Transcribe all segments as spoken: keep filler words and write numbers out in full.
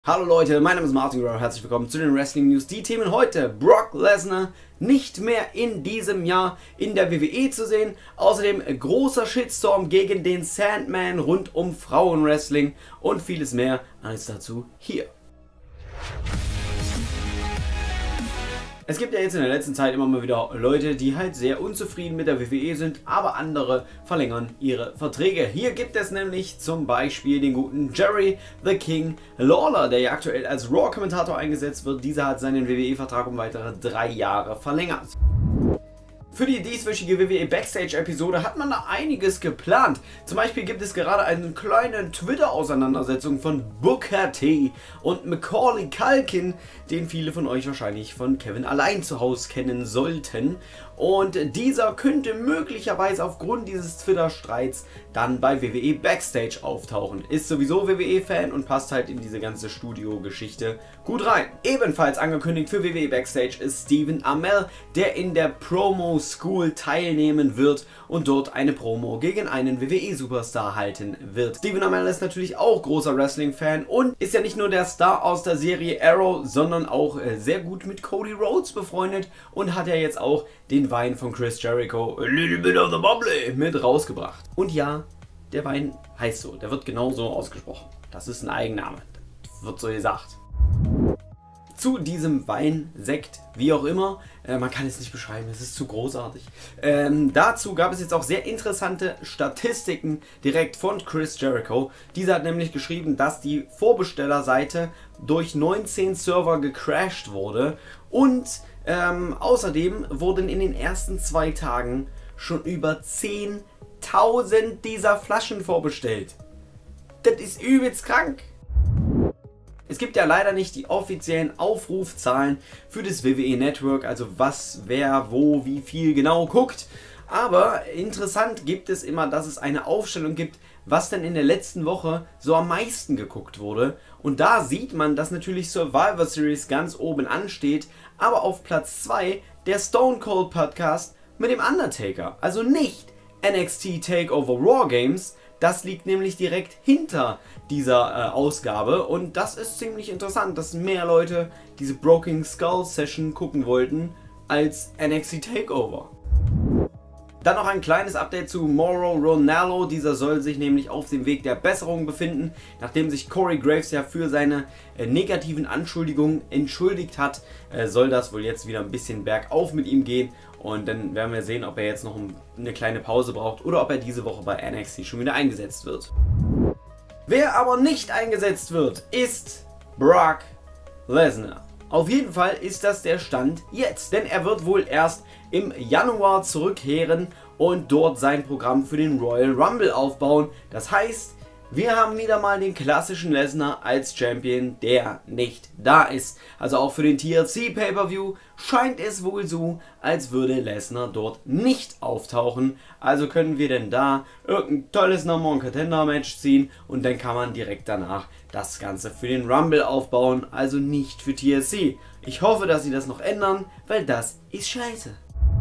Hallo Leute, mein Name ist Martin Guerrero, herzlich willkommen zu den Wrestling News. Die Themen heute: Brock Lesnar nicht mehr in diesem Jahr in der W W E zu sehen. Außerdem großer Shitstorm gegen den Sandman rund um Frauenwrestling und vieles mehr. Alles dazu hier. Es gibt ja jetzt in der letzten Zeit immer mal wieder Leute, die halt sehr unzufrieden mit der W W E sind, aber andere verlängern ihre Verträge. Hier gibt es nämlich zum Beispiel den guten Jerry the King Lawler, der ja aktuell als Raw-Kommentator eingesetzt wird. Dieser hat seinen W W E-Vertrag um weitere drei Jahre verlängert. Für die dieswöchige W W E Backstage-Episode hat man da einiges geplant. Zum Beispiel gibt es gerade eine kleine Twitter-Auseinandersetzung von Booker T und Macaulay Culkin, den viele von euch wahrscheinlich von Kevin allein zu Hause kennen sollten. Und dieser könnte möglicherweise aufgrund dieses Twitter-Streits dann bei W W E Backstage auftauchen. Ist sowieso W W E-Fan und passt halt in diese ganze Studio-Geschichte gut rein. Ebenfalls angekündigt für W W E Backstage ist Stephen Amell, der in der Promo School teilnehmen wird und dort eine Promo gegen einen W W E-Superstar halten wird. Stephen Amell ist natürlich auch großer Wrestling-Fan und ist ja nicht nur der Star aus der Serie Arrow, sondern auch äh, sehr gut mit Cody Rhodes befreundet und hat ja jetzt auch den Wein von Chris Jericho, A Little Bit of the Bubbly, mit rausgebracht. Und ja, der Wein heißt so, der wird genau so ausgesprochen. Das ist ein Eigenname, das wird so gesagt. Zu diesem Wein, Sekt, wie auch immer, äh, man kann es nicht beschreiben, es ist zu großartig. Ähm, dazu gab es jetzt auch sehr interessante Statistiken direkt von Chris Jericho. Dieser hat nämlich geschrieben, dass die Vorbestellerseite durch neunzehn Server gecrashed wurde und ähm, außerdem wurden in den ersten zwei Tagen schon über zehntausend dieser Flaschen vorbestellt. Das ist übelst krank. Es gibt ja leider nicht die offiziellen Aufrufzahlen für das W W E Network, also was, wer, wo, wie viel genau guckt. Aber interessant gibt es immer, dass es eine Aufstellung gibt, was denn in der letzten Woche so am meisten geguckt wurde. Und da sieht man, dass natürlich Survivor Series ganz oben ansteht, aber auf Platz zwei der Stone Cold Podcast mit dem Undertaker. Also nicht N X T Takeover Raw Games. Das liegt nämlich direkt hinter dieser äh, Ausgabe und das ist ziemlich interessant, dass mehr Leute diese Broken Skull Session gucken wollten als N X T Takeover. Dann noch ein kleines Update zu Mauro Ranallo. Dieser soll sich nämlich auf dem Weg der Besserung befinden, nachdem sich Corey Graves ja für seine äh, negativen Anschuldigungen entschuldigt hat, äh, soll das wohl jetzt wieder ein bisschen bergauf mit ihm gehen und dann werden wir sehen, ob er jetzt noch eine kleine Pause braucht oder ob er diese Woche bei N X T schon wieder eingesetzt wird. Wer aber nicht eingesetzt wird, ist Brock Lesnar. Auf jeden Fall ist das der Stand jetzt, denn er wird wohl erst im Januar zurückkehren und dort sein Programm für den Royal Rumble aufbauen. Das heißt, wir haben wieder mal den klassischen Lesnar als Champion, der nicht da ist. Also auch für den T L C Pay-Per-View scheint es wohl so, als würde Lesnar dort nicht auftauchen. Also können wir denn da irgendein tolles Number One Contender Match ziehen und dann kann man direkt danach das Ganze für den Rumble aufbauen, also nicht für T L C. Ich hoffe, dass sie das noch ändern, weil das ist scheiße.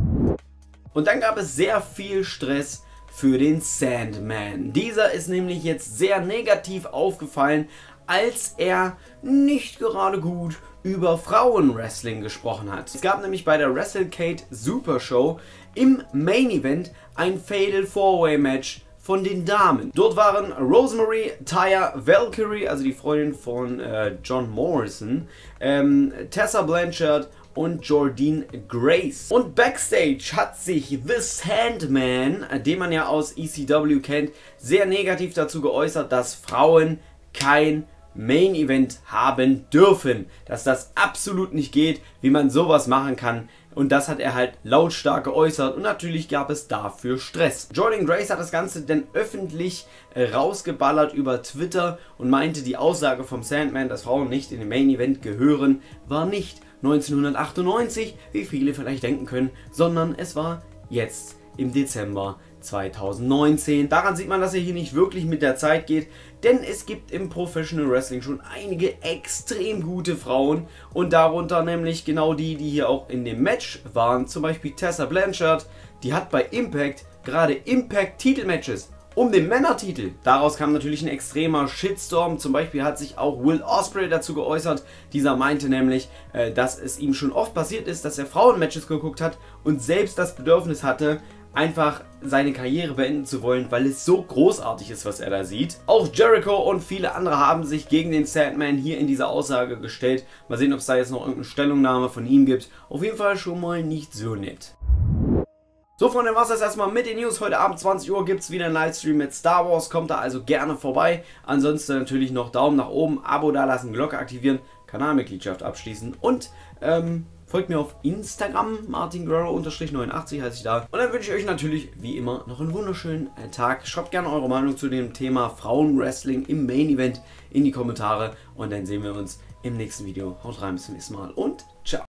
Und dann gab es sehr viel Stress für den Sandman. Dieser ist nämlich jetzt sehr negativ aufgefallen, als er nicht gerade gut über Frauenwrestling gesprochen hat. Es gab nämlich bei der WrestleCade Super Show im Main Event ein Fatal Four-Way Match von den Damen. Dort waren Rosemary, Taya Valkyrie, also die Freundin von äh, John Morrison, ähm, Tessa Blanchard und Jordynne Grace. Und Backstage hat sich The Sandman, den man ja aus E C W kennt, sehr negativ dazu geäußert, dass Frauen kein Main Event haben dürfen. Dass das absolut nicht geht, wie man sowas machen kann. Und das hat er halt lautstark geäußert und natürlich gab es dafür Stress. Jordynne Grace hat das Ganze dann öffentlich rausgeballert über Twitter und meinte, die Aussage vom Sandman, dass Frauen nicht in den Main Event gehören, war nicht neunzehnhundertachtundneunzig, wie viele vielleicht denken können, sondern es war jetzt im Dezember zweitausendneunzehn. Daran sieht man, dass er hier nicht wirklich mit der Zeit geht, denn es gibt im Professional Wrestling schon einige extrem gute Frauen und darunter nämlich genau die, die hier auch in dem Match waren, zum Beispiel Tessa Blanchard, die hat bei Impact gerade Impact Titelmatches um den Männertitel. Daraus kam natürlich ein extremer Shitstorm. Zum Beispiel hat sich auch Will Ospreay dazu geäußert. Dieser meinte nämlich, äh, dass es ihm schon oft passiert ist, dass er Frauenmatches geguckt hat und selbst das Bedürfnis hatte, einfach seine Karriere beenden zu wollen, weil es so großartig ist, was er da sieht. Auch Jericho und viele andere haben sich gegen den Sandman hier in dieser Aussage gestellt. Mal sehen, ob es da jetzt noch irgendeine Stellungnahme von ihm gibt. Auf jeden Fall schon mal nicht so nett. So, Freunde, was das erstmal mit den News. Heute Abend zwanzig Uhr gibt es wieder einen Livestream mit Star Wars. Kommt da also gerne vorbei. Ansonsten natürlich noch Daumen nach oben, Abo dalassen, Glocke aktivieren, Kanalmitgliedschaft abschließen und ähm, folgt mir auf Instagram, Martin Guerrero neunundachtzig heiße ich da. Und dann wünsche ich euch natürlich wie immer noch einen wunderschönen Tag. Schreibt gerne eure Meinung zu dem Thema Frauenwrestling im Main Event in die Kommentare. Und dann sehen wir uns im nächsten Video. Haut rein, bis zum nächsten Mal und ciao.